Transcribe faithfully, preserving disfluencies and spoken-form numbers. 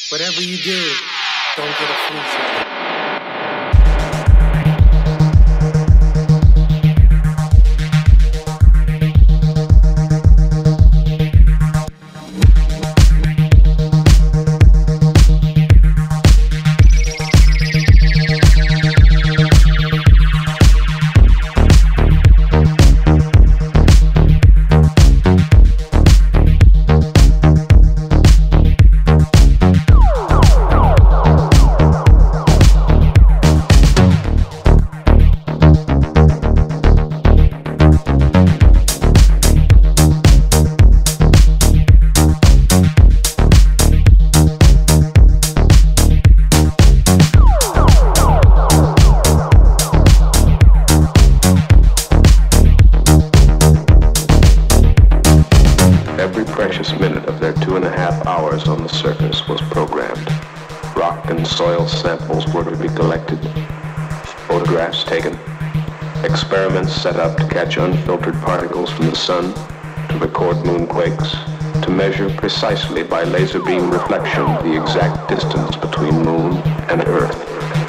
Whatever you do, don't get a flu shot. Precious minute of their two and a half hours on the surface was programmed. Rock and soil samples were to be collected, photographs taken, experiments set up to catch unfiltered particles from the sun, to record moonquakes, to measure precisely by laser beam reflection the exact distance between moon and earth.